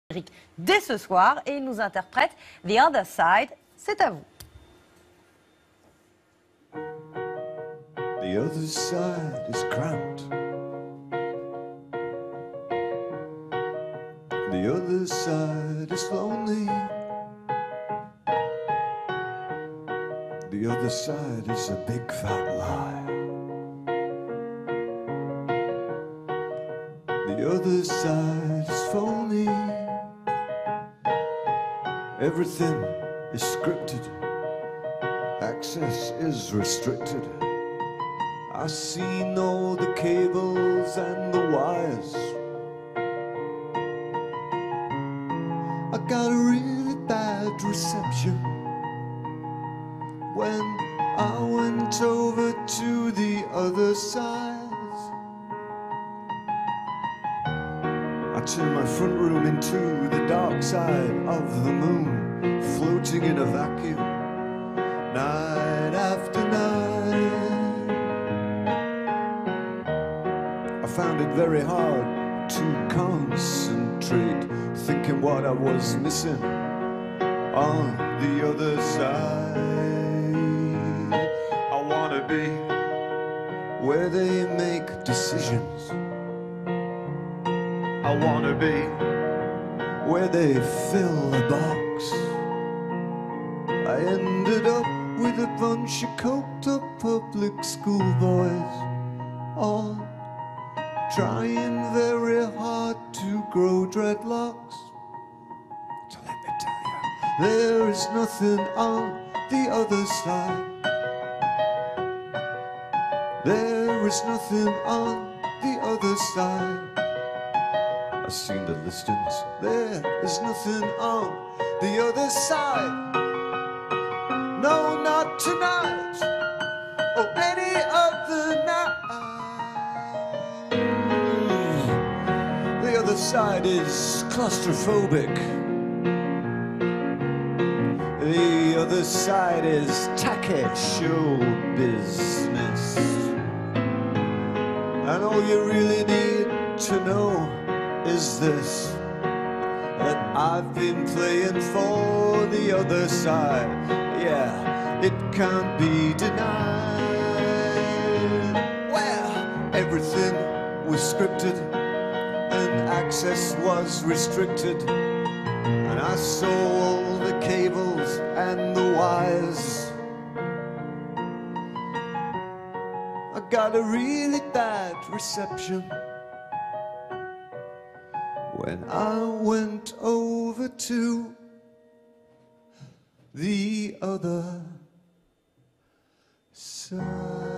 Dès ce soir et il nous interprète The Other Side. C'est à vous. The other side is cramped. The other side is lonely. The other side is a big fat lie. The other side is phony. Everything is scripted. Access is restricted. I've seen all the cables and the wires. I got a really bad reception when I went over to the other side. I turned my front room into the dark side of the moon, floating in a vacuum, night after night. I found it very hard to concentrate, thinking what I was missing on the other side. I wanna be where they make decisions. I wanna be where they fill a box. I ended up with a bunch of coked up public school boys, all trying very hard to grow dreadlocks. So let me tell you, there is nothing on the other side. There is nothing on the other side. I've seen the listings. There is nothing on the other side. No, not tonight or any other night. The other side is claustrophobic. The other side is tacky show business. And all you really need to know is this, that I've been playing for the other side. Yeah, it can't be denied. Well, everything was scripted and access was restricted, and I saw all the cables and the wires. I got a really bad reception when I went over to the other side.